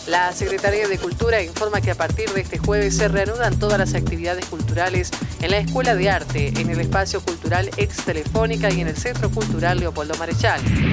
La Secretaría de Cultura informa que a partir de este jueves se reanudan todas las actividades culturales en la Escuela de Arte, en el Espacio Cultural Ex Telefónica y en el Centro Cultural Leopoldo Marechal.